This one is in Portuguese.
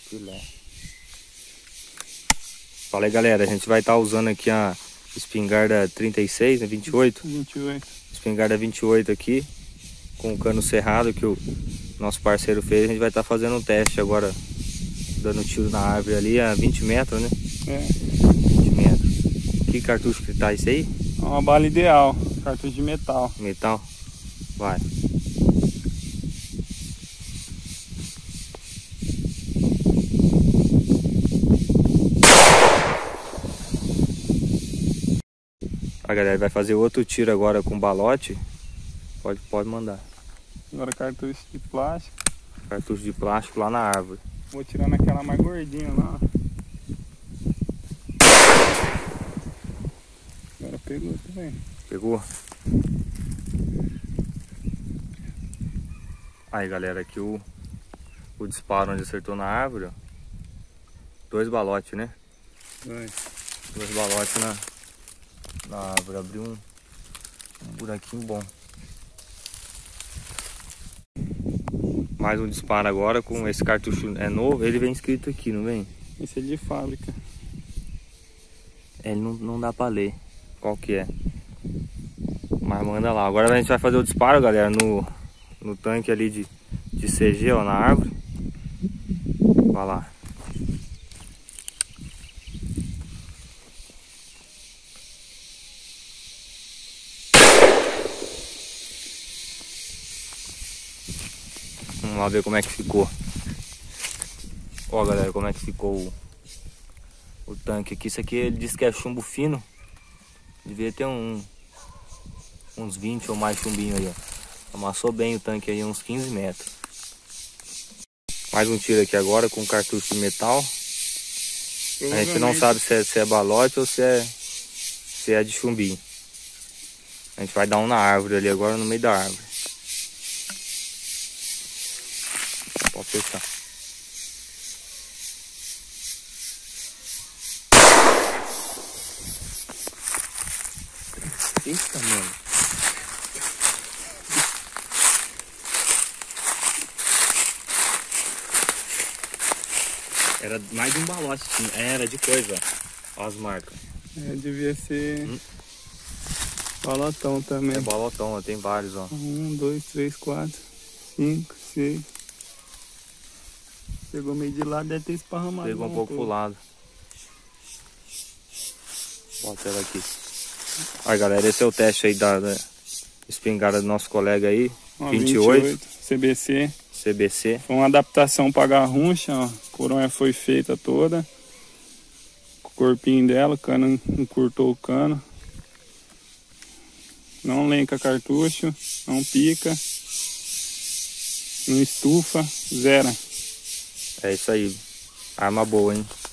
Filé. Fala aí, galera, a gente vai estar usando aqui a espingarda 36, né, 28? 28. Espingarda 28 aqui, com o cano cerrado que o nosso parceiro fez. A gente vai estar fazendo um teste agora, dando tiro na árvore ali a 20 metros, né? É. 20 metros. Que cartucho que tá isso aí? É uma bala ideal, cartucho de metal. Metal? Vai. A galera vai fazer outro tiro agora com balote. Pode mandar. Agora cartucho de plástico. Cartucho de plástico lá na árvore. Vou tirar naquela mais gordinha lá. Agora pegou também. Pegou? Aí, galera, aqui o disparo onde acertou na árvore, ó. 2 balotes, né? 2 balotes na árvore. Abriu um buraquinho bom. Mais um disparo agora com esse cartucho é novo. Ele vem escrito aqui, não vem? Esse é de fábrica. Ele não dá pra ler qual que é. Mas manda lá. Agora a gente vai fazer o disparo, galera, no tanque ali de CG, ó, na árvore. Vai lá. Vamos lá ver como é que ficou. Ó, galera, como é que ficou o tanque aqui. Isso aqui ele diz que é chumbo fino. Devia ter uns 20 ou mais chumbinho aí, ó. Amassou bem o tanque aí, uns 15 metros. Mais um tiro aqui agora com cartucho de metal. A gente não sabe se é balote ou se é de chumbinho. A gente vai dar um na árvore ali agora, no meio da árvore. Pode fechar. Eita, mano. Era mais de um balote, era de coisa, ó. Ó as marcas. É, devia ser balotão também. É balotão, ó, tem vários, ó. 1, 2, 3, 4, 5, 6. Pegou meio de lado, deve ter esparramado. Pegou um pouco pro lado. Bota ela aqui. Aí, galera, esse é o teste aí da espingarda do nosso colega aí. 28. CBC. CBC. Foi uma adaptação para a garruncha, ó. A coronha foi feita toda. O corpinho dela, o cano encurtou o cano. Não lenca cartucho, não pica, não estufa, zera. É isso aí. Arma boa, hein?